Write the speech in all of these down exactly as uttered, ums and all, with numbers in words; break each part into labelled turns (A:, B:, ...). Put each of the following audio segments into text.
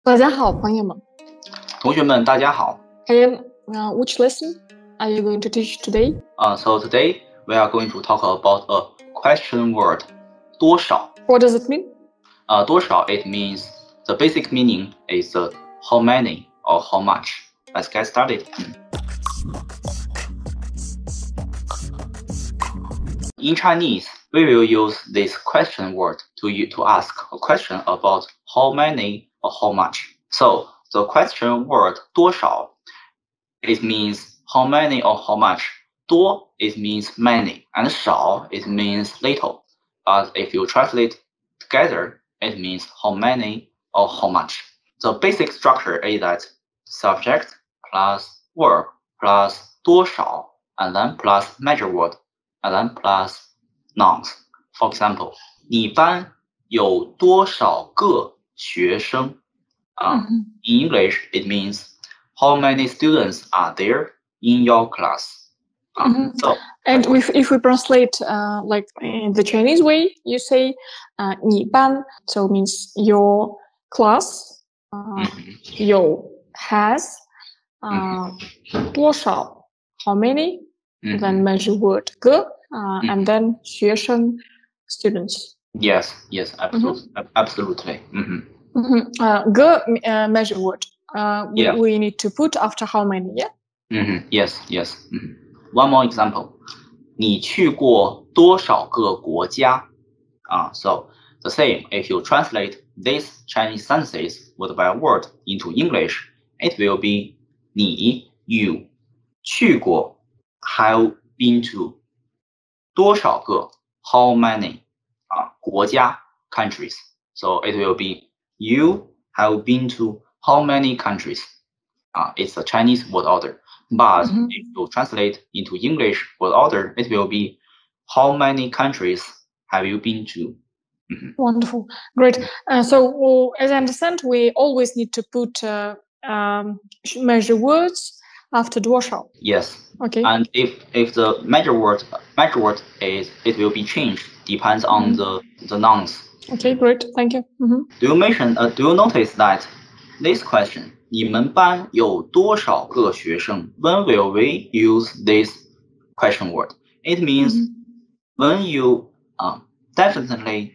A: 大家好，朋友们。
B: 同学们，大家好。
A: Hey, uh, which lesson are you going to teach today?
B: Uh, so today we are going to talk about a question word, 多少.
A: What does it mean?
B: Uh, 多少 it means the basic meaning is uh, how many or how much. Let's get started. In Chinese, we will use this question word to you to ask a question about how many or how much. So the question word 多少 it means how many or how much. 多 it means many and 少 it means little. But if you translate together, it means how many or how much. The basic structure is that subject plus verb plus 多少 and then plus measure word and then plus nouns. For example, 你班有多少个学生? Uh,
A: Mhm.
B: In English, it means how many students are there in your class? Uh,
A: Mhm.
B: so,
A: And if, if we translate uh, like in the Chinese way, you say uh, 你班, so it means your class, uh,
B: mhm,
A: 有 has, uh, 多少 how many,
B: mhm.
A: then measure word 个, uh,
B: Mhm.
A: and then 学生 students.
B: Yes, yes, absolutely, absolutely. Mhm.
A: Mhm. Uh, 个 uh, measure word. Uh, we,
B: Yeah.
A: we need to put after how many, yeah?
B: Mhm. Yes, yes. Mhm. One more example. 你去过多少个国家? Uh, so the same, if you translate these Chinese sentences word by word into English, it will be 你 you 去过 have been to 多少个 how many 啊、国家 countries. So it will be you have been to how many countries? Uh, it's a Chinese word order. But
A: Mhm.
B: if you translate into English word order, it will be how many countries have you been to? Mhm.
A: Wonderful. Great. Uh, so, well, as I understand, we always need to put uh, um, measure words after 多少.
B: Yes.
A: Okay.
B: And if if the measure word measure word is it will be changed depends on
A: Mhm.
B: the the nouns.
A: Okay, great. Thank you. Mhm.
B: Do you mention uh, do you notice that this question 你们班有多少个学生? When will we use this question word? It means
A: Mhm.
B: when you uh, definitely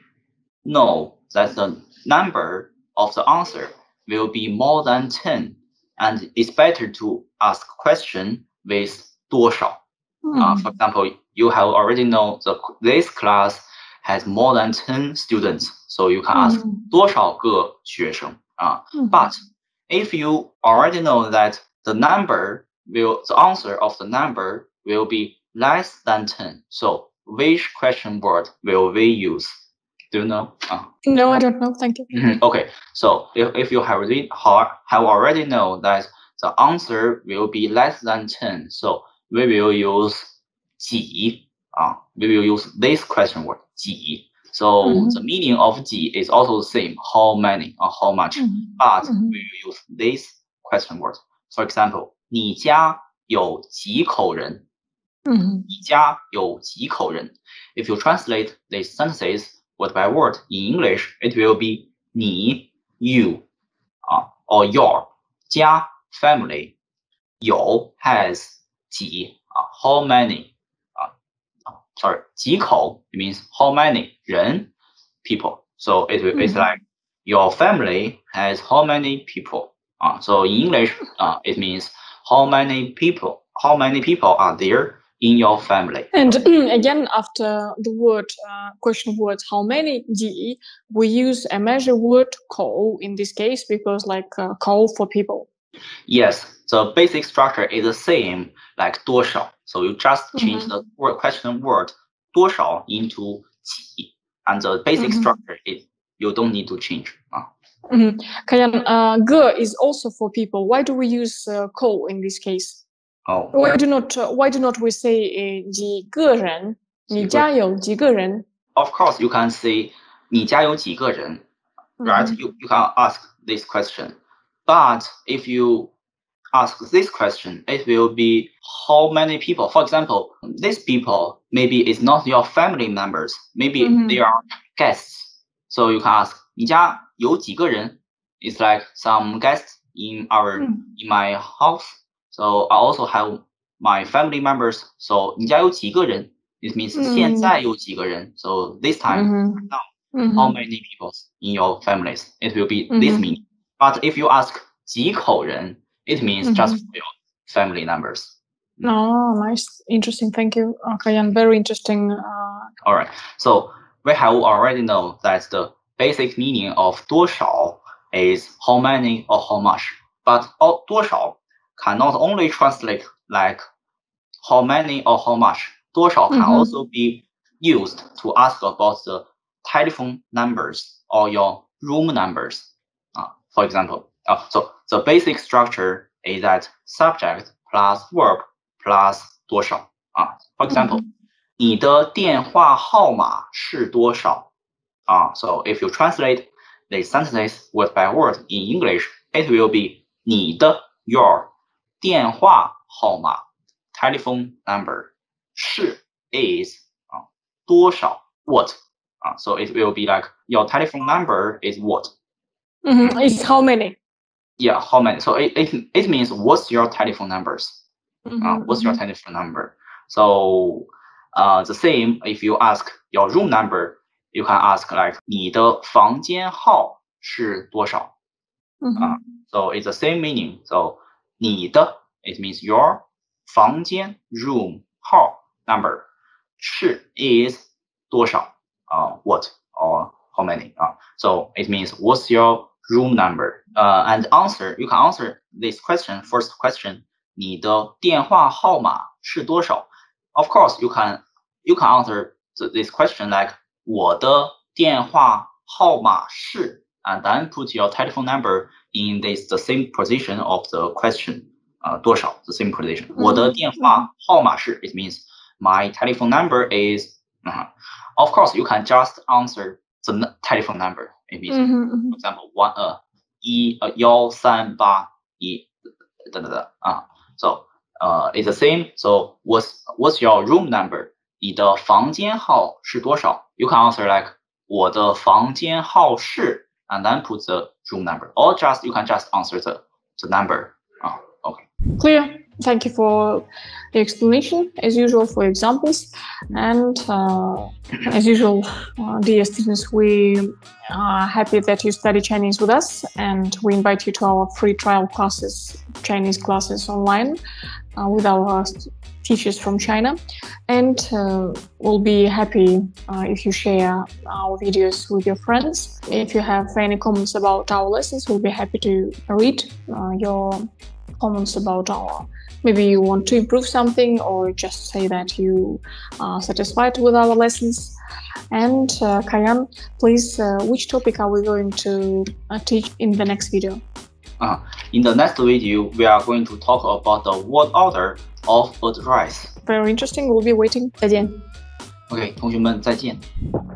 B: know that the number of the answer will be more than ten, and it's better to ask question with 多少. Uh, for
A: Mhm.
B: example, you have already know the this class has more than ten students, so you can ask
A: Mhm.
B: 多少个学生? Uh,
A: Mhm.
B: but if you already know that the number will the answer of the number will be less than ten, so which question word will we use? Do you know? Uh,
A: No, I don't know. Thank you.
B: mhm, okay, so if, if you have already have already know that the answer will be less than ten, so we will use 几. Uh, we will use this question word 几. So
A: Mhm.
B: the meaning of 几 is also the same, how many or how much,
A: Mhm.
B: but
A: Mhm.
B: we will use this question word. For example, 你家有几口人?
A: Mhm.
B: 你家有几口人? If you translate these sentences word by word in English, it will be 你 you uh, or your 家 family 有 has 几 uh, how many uh, sorry 几口 it means how many 人 people. So it will, it's
A: Mhm.
B: like your family has how many people. Uh, so in English, uh, it means how many people how many people are there in your family.
A: And again, after the word uh, question words, how many 几, we use a measure word 口 in this case because like uh, 口 for people.
B: Yes, the basic structure is the same like 多少. So you just change
A: Mhm.
B: the word question word 多少 into 几, and the basic
A: Mhm.
B: structure is you don't need to change. Uh,
A: Mhm. Kayan, uh, 个 is also for people. Why do we use uh, 口 in this case?
B: oh,
A: Why do not uh, Why do not we say uh, 几个人? 你家有几个人?
B: Of course, you can say 你家有几个人, right?
A: Mhm.
B: You, you can ask this question. But if you ask this question, it will be how many people. For example, these people maybe it's not your family members. Maybe
A: Mhm.
B: they are guests. So you can ask 你家有几个人? It's like some guests in our
A: Mm.
B: in my house. So I also have my family members. So 你家有几个人? It means 现在有几个人. So this time,
A: Mm-hmm.
B: now,
A: Mm-hmm.
B: how many people in your families? It will be
A: Mm-hmm.
B: this meaning. But if you ask 几口人, it means
A: Mm-hmm.
B: just your family members.
A: Oh, nice. Interesting. Thank you. Okay, and very interesting. Uh...
B: All right. So we have already know that the basic meaning of 多少 is how many or how much. But 多少 can not only translate like how many or how much. 多少 can
A: Mm-hmm.
B: also be used to ask about the telephone numbers or your room numbers. Uh, for example, uh, so the basic structure is that subject plus verb plus 多少. Uh, for example,
A: Mm-hmm.
B: 你的电话号码是多少? Uh, so if you translate the sentences word by word in English, it will be 你的 your 电话号码 telephone number 是 is 啊、uh, 多少 what 啊、uh, so it will be like your telephone number is what
A: Mm-hmm. It's how many?
B: Yeah, how many? So it, it, it means what's your telephone numbers?
A: Mm-hmm.
B: Uh, what's your telephone number? So uh, the same if you ask your room number, you can ask like 你的房间号是多少?
A: Mm-hmm.
B: Uh, so it's the same meaning. So 你的 it means your 房间 room 号 number 是 is 多少 uh, what or how many uh, so it means what's your room number uh, and answer you can answer this question first question 你的电话号码是多少 of course you can you can answer this question like 我的电话号码是 and then put your telephone number in this the same position of the question 呃多少 the same position 我的电话号码是 it means my telephone number is uh, of course you can just answer the telephone number it means
A: Mm-hmm.
B: for example one 呃一呃幺三八一等等等啊 so uh it's the same so what's what's your room number 你的房间号是多少 you can answer like 我的房间号是 and then put the room number or just you can just answer the the number uh, okay
A: Clear. Thank you for the explanation, as usual, for examples. And uh, as usual, uh, dear students, we are happy that you study Chinese with us, and we invite you to our free trial classes, Chinese classes online uh, with our teachers from China. And uh, we'll be happy uh, if you share our videos with your friends. If you have any comments about our lessons, we'll be happy to read uh, your comments about our, maybe you want to improve something or just say that you are satisfied with our lessons. And uh, Kayan, please, uh, which topic are we going to uh, teach in the next video?
B: Uh, in the next video, we are going to talk about the word order of address.
A: Very interesting. We'll be waiting. 再见。
B: OK，同学们再见。